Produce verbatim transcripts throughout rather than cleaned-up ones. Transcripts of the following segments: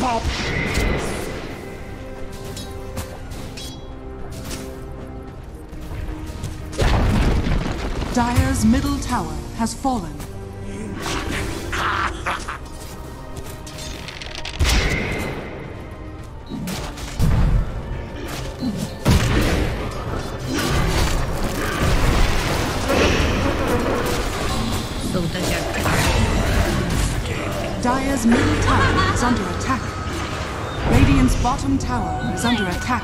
pop. Dire's middle tower has fallen. Dire's middle tower is under attack. Radiant's bottom tower is under attack.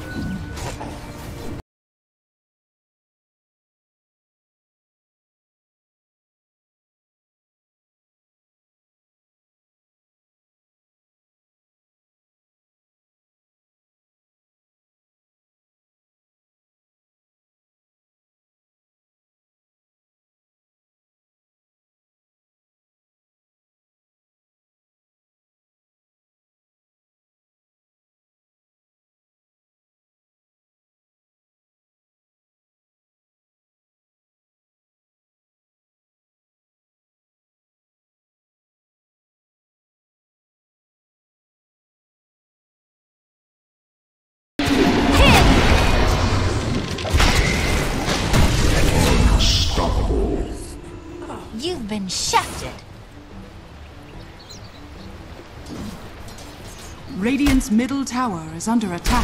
You've been shafted. Radiant's middle tower is under attack.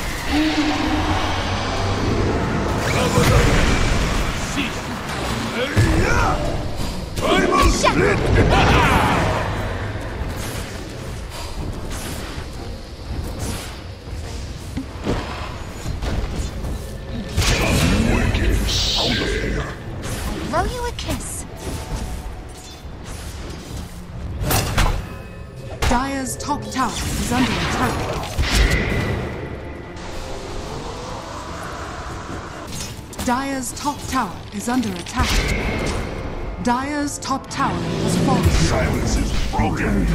Blow you a kiss. Dire's top tower is under attack. Dire's top tower is under attack. Dire's top tower has fallen. Silence is broken.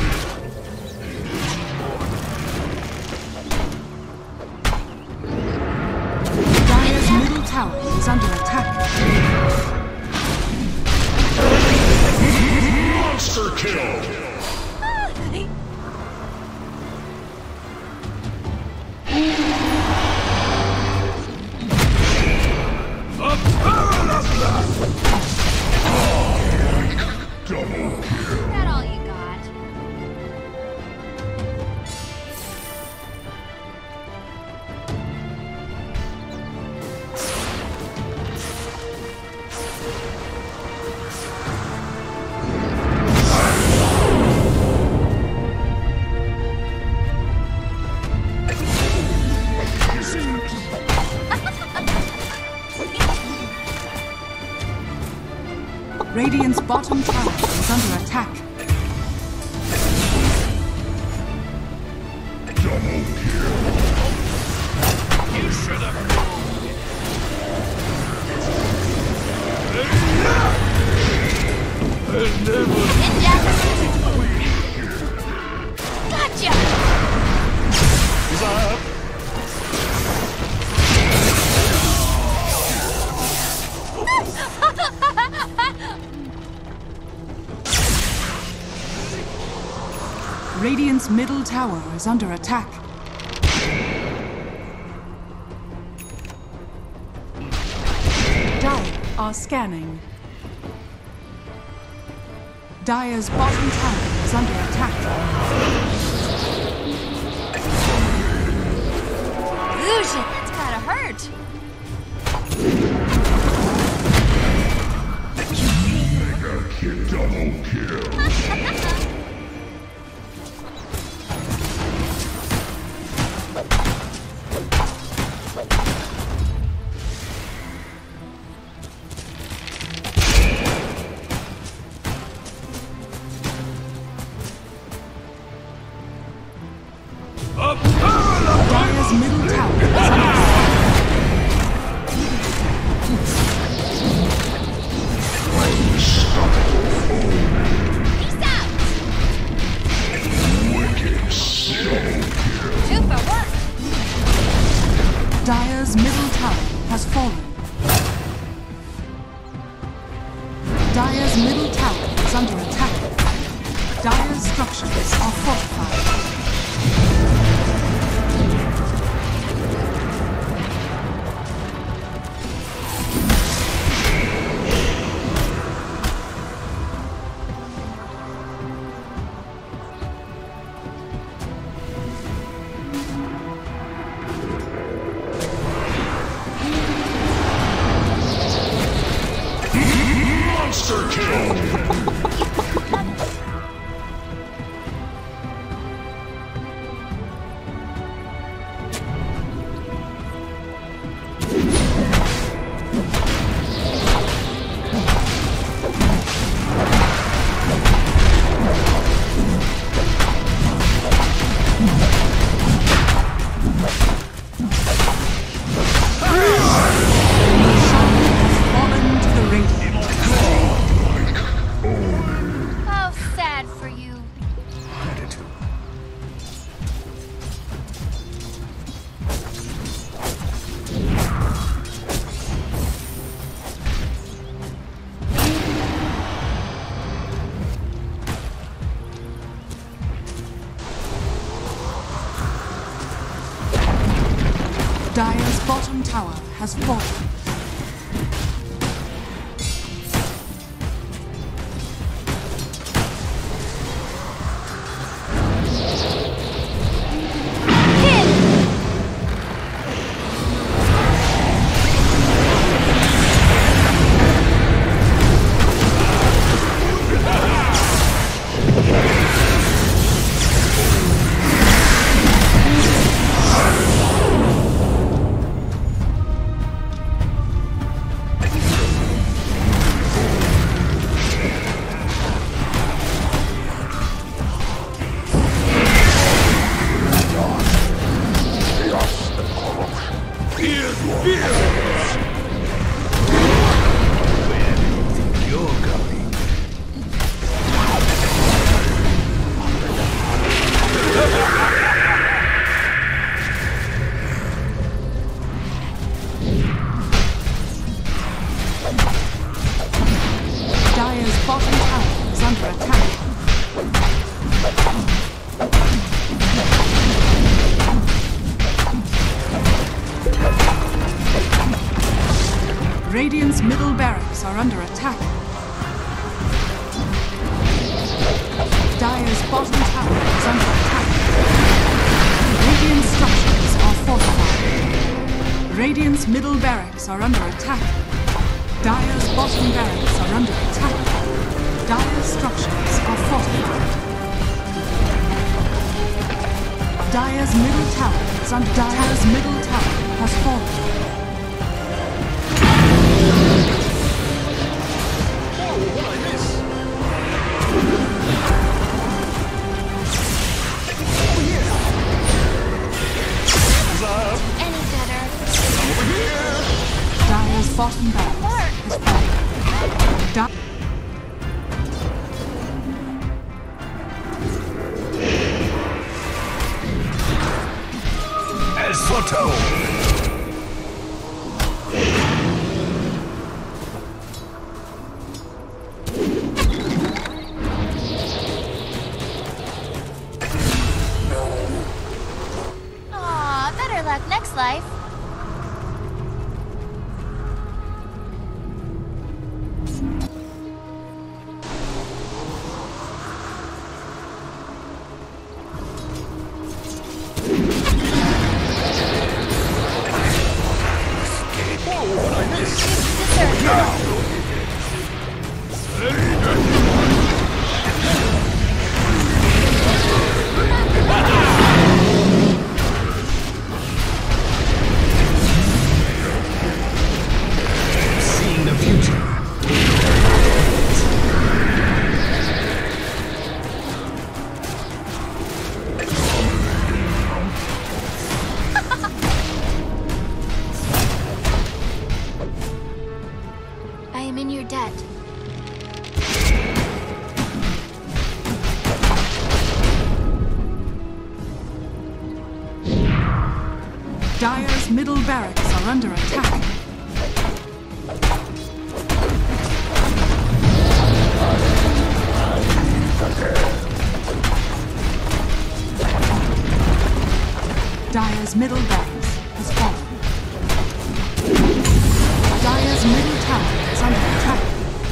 Dire's middle tower is under attack. Monster kill. Double kill. Is that all you got? Radiant's bottom tower is under attack. Double kill. You should have Gotcha! Is up. Radiant's middle tower is under attack. Dire are scanning. Dire's bottom tower is under attack. Ooh, shit, that's gotta hurt. Mega kill. Double kill. Dire's middle tower is under attack. Peace out! Wicked double kill. Two for one. Dire's middle tower has fallen. Dire's middle tower is under attack. Dire's structures are fortified. Monster kill! How sad for you. Dire's bottom tower has fallen. Dire's bottom tower is under attack. Radiant's middle barracks are under attack. Dire's bottom tower is under attack. Radiant structures are fortified. Radiant's middle barracks are under attack. Dire's bottom barracks are under attack. Dire's structures are fortified. Dire's middle tower is under Dire's middle tower has fallen. Any better? Dire's bottom barracks has fallen. Di As foretold! Aw, better luck next life. Seeing the future. I am in your debt. Dire's middle barracks are under attack. Dire's middle barracks has fallen. Dire's middle tower is under attack.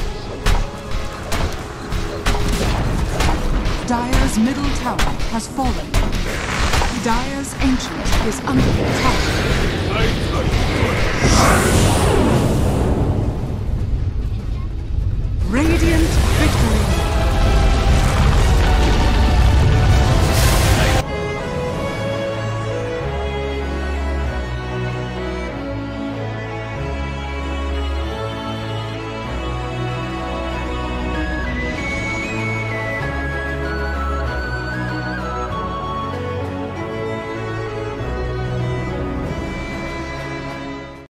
Dire's middle tower has fallen. Dire's ancient is under attack.